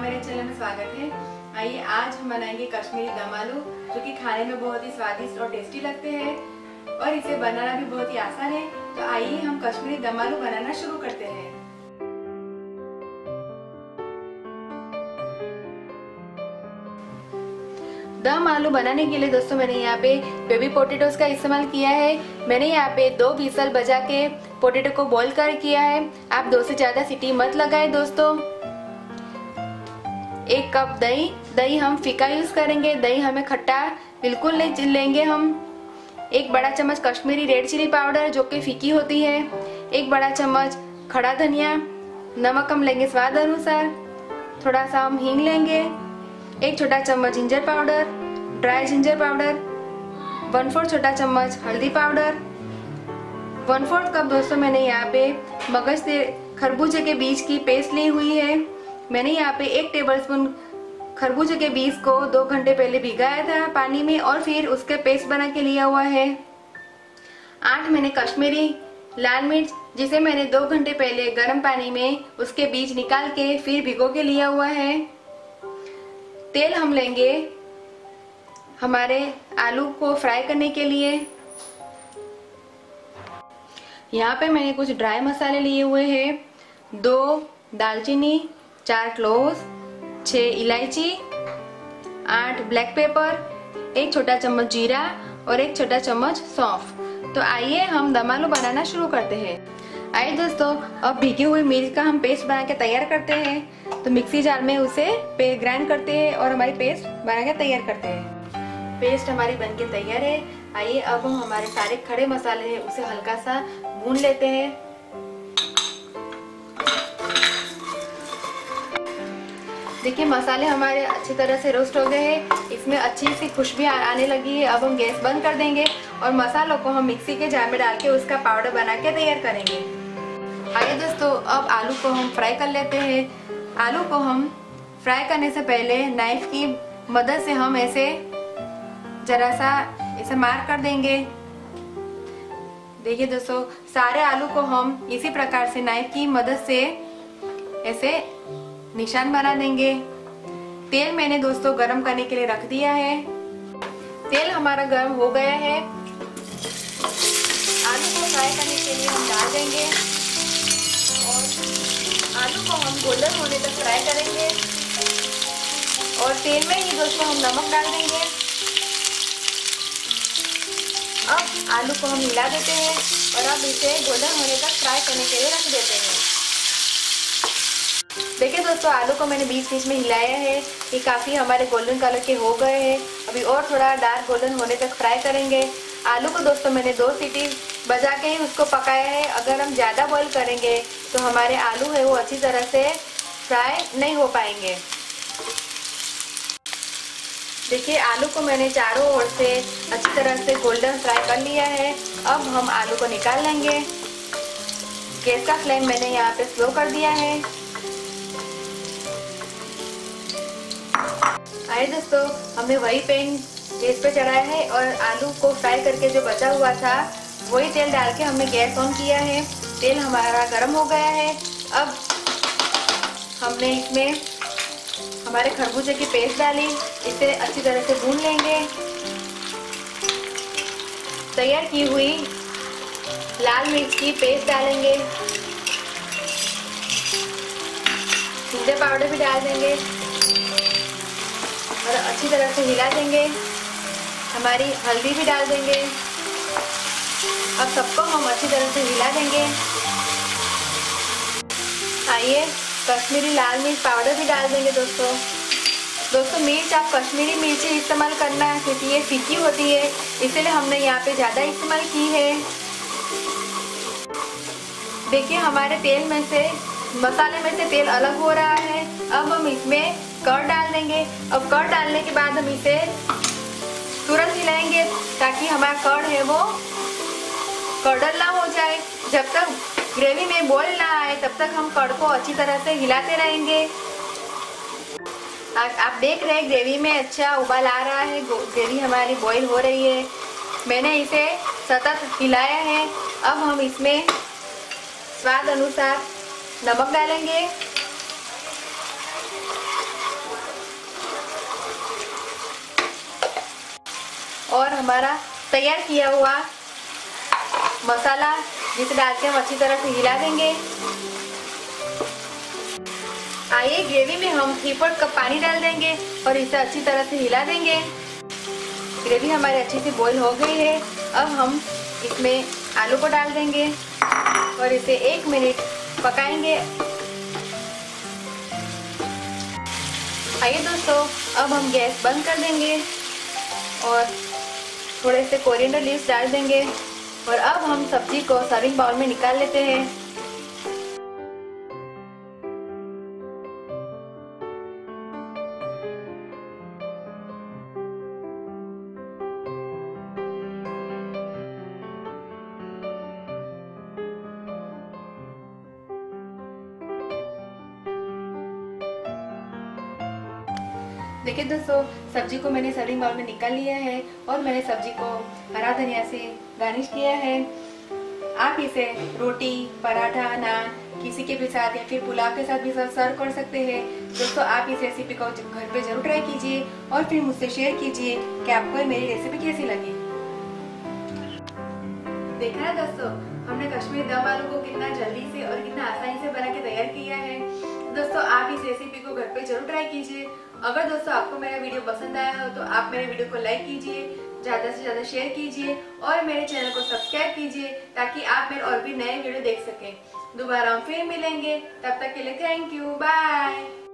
मेरे चैनल में स्वागत है। आइए आज हम बनाएंगे कश्मीरी दम आलू, जो कि खाने में बहुत ही स्वादिष्ट और टेस्टी लगते हैं और इसे बनाना भी बहुत ही आसान है। तो आइए हम कश्मीरी दम आलू बनाना शुरू करते हैं। दम आलू बनाने के लिए दोस्तों मैंने यहाँ पे बेबी पोटैटोज का इस्तेमाल किया है। मैंने यहाँ पे 2 व्हिसल बजा के पोटैटो को बॉईल कर किया है। आप 2 से ज्यादा सीटी मत लगाएं दोस्तों। 1 कप दही हम फीका यूज करेंगे। दही हमें खट्टा बिल्कुल नहीं लेंगे हम। 1 बड़ा चम्मच कश्मीरी रेड चिली पाउडर जो कि फीकी होती है। 1 बड़ा चम्मच खड़ा धनिया। नमक हम लेंगे स्वाद अनुसार। थोड़ा सा हम हींग लेंगे। 1 छोटा चम्मच ginger powder, dry ginger powder. 1/4 छोटा चम्मच हल्दी पाउडर। 1/4 कप दोस्तों मैंने यहाँ पे मगज से खरबूजे के बीज की पेस्ट ली हुई है। मैंने यहाँ पे 1 टेबलस्पून खरबूजे के बीज को 2 घंटे पहले भिगाया था पानी में और फिर उसके पेस्ट बना के लिया हुआ है। 8 मैंने कश्मीरी लाल मिर्च, जिसे मैंने 2 घंटे पहले गर्म पानी में उसके बीज निकाल के फिर भिगो के लिया हुआ है। तेल हम लेंगे हमारे आलू को फ्राई करने के लिए। यहाँ पे मैंने कुछ ड्राई मसाले लिए हुए हैं। 2 दालचीनी, 4 क्लोव्स, 6 इलायची, 8 ब्लैक पेपर, 1 छोटा चम्मच जीरा और 1 छोटा चम्मच सौंफ। तो आइए हम दम आलू बनाना शुरू करते हैं। आइए दोस्तों, अब भीगी हुई मिर्च का हम पेस्ट बना के तैयार करते हैं। तो मिक्सी जार में उसे ग्राइंड करते हैं और हमारी पेस्ट बना के तैयार करते हैं। पेस्ट हमारी बनके तैयार है। आइए अब हम हमारे सारे खड़े मसाले हैं उसे हल्का सा भून लेते हैं। देखिए मसाले हमारे अच्छी तरह से रोस्ट हो गए हैं। इसमें अच्छी सी खुशबू आने लगी है। अब हम गैस बंद कर देंगे और मसालों को हम मिक्सी के जार में डाल के उसका पाउडर बना के तैयार करेंगे। आइए दोस्तों, अब आलू को हम फ्राई कर लेते हैं। आलू को हम फ्राई करने से पहले नाइफ की मदद से हम ऐसे जरा सा ऐसे मार कर देंगे। देखिए दोस्तों, सारे आलू को हम इसी प्रकार से नाइफ की मदद से ऐसे निशान बना देंगे। तेल मैंने दोस्तों गरम करने के लिए रख दिया है। तेल हमारा गरम हो गया है। आलू को फ्राई करने के लिए हम डाल देंगे और आलू को हम गोल्डन होने तक फ्राई करेंगे। और तेल में ही दोस्तों हम नमक डाल देंगे। अब आलू को हम हिला देते हैं और अब इसे गोल्डन होने तक फ्राई करने के लिए रख देते हैं। देखिए दोस्तों, आलू को मैंने बीच में हिलाया है। ये काफ़ी हमारे गोल्डन कलर के हो गए हैं। अभी और थोड़ा डार्क गोल्डन होने तक फ्राई करेंगे। आलू को दोस्तों मैंने 2 सीटी बजा के ही उसको पकाया है। अगर हम ज़्यादा बॉईल करेंगे तो हमारे आलू है वो अच्छी तरह से फ्राई नहीं हो पाएंगे। देखिए आलू को मैंने चारों ओर से अच्छी तरह से गोल्डन फ्राई कर लिया है। अब हम आलू को निकाल लेंगे। गैस का फ्लेम मैंने यहाँ पे स्लो कर दिया है। आइए दोस्तों, हमने वही पैन गैस पे चढ़ाया है और आलू को फ्राई करके जो बचा हुआ था वही तेल डाल के हमने गैस ऑन किया है। तेल हमारा गर्म हो गया है। अब हमने इसमें हमारे खरबूजे की पेस्ट डाली। इसे अच्छी तरह से भून लेंगे। तैयार की हुई लाल मिर्च की पेस्ट डालेंगे। जिंजर पाउडर भी डाल देंगे और अच्छी तरह से हिला देंगे। हमारी हल्दी भी डाल देंगे। अब सबको हम अच्छी तरह से हिला देंगे। आइए कश्मीरी लाल मिर्च पाउडर भी डाल देंगे दोस्तों मिर्च आप कश्मीरी मिर्ची इस्तेमाल करना है क्योंकि ये फीकी होती है, इसलिए हमने यहाँ पे ज़्यादा इस्तेमाल की है। देखिए हमारे तेल में से मसाले में से तेल अलग हो रहा है। अब हम इसमें कर्ड डाल देंगे। अब कर्ड डालने के बाद हम इसे तुरंत हिलाएंगे ताकि हमारा कर्ड है वो कर्डल ना हो जाए। जब तक ग्रेवी में बॉईल ना आए तब तक हम कर्ड को अच्छी तरह से हिलाते रहेंगे। आप देख रहे हैं ग्रेवी में अच्छा उबाल आ रहा है। ग्रेवी हमारी बॉईल हो रही है। मैंने इसे सतत हिलाया है। अब हम इसमें स्वाद अनुसार नमक डालेंगे। और हमारा तैयार किया हुआ मसाला, जिसे डाल के हम अच्छी तरह से हिला देंगे। आइए ग्रेवी में हम 3/4 कप पानी डाल देंगे और इसे अच्छी तरह से हिला देंगे। ग्रेवी हमारी अच्छी से बॉईल हो गई है। अब हम इसमें आलू को डाल देंगे और इसे 1 मिनट पकाएंगे। आइए दोस्तों, अब हम गैस बंद कर देंगे और थोड़े से कोरिएंडर लीव्स डाल देंगे और अब हम सब्जी को सर्विंग बाउल में निकाल लेते हैं। देखिए दोस्तों, सब्जी को मैंने सर्विंग बाउल में निकाल लिया है और मैंने सब्जी को हरा धनिया से गार्निश किया है। आप इसे रोटी, पराठा, नान किसी के भी साथ या फिर पुलाव के साथ भी सर्व कर सकते हैं। दोस्तों, आप इस रेसिपी को घर पे जरूर ट्राई कीजिए और फिर मुझसे शेयर कीजिए कि आपको मेरी रेसिपी कैसी लगी। देखा ना दोस्तों, हमने कश्मीरी दम आलू को कितना जल्दी से और कितना आसानी से बना के तैयार किया है। दोस्तों, आप इस रेसिपी को घर पे जरूर ट्राई कीजिए। अगर दोस्तों आपको मेरा वीडियो पसंद आया हो तो आप मेरे वीडियो को लाइक कीजिए, ज्यादा से ज्यादा शेयर कीजिए और मेरे चैनल को सब्सक्राइब कीजिए ताकि आप मेरे और भी नए वीडियो देख सकें। दोबारा हम फिर मिलेंगे, तब तक के लिए थैंक यू, बाय।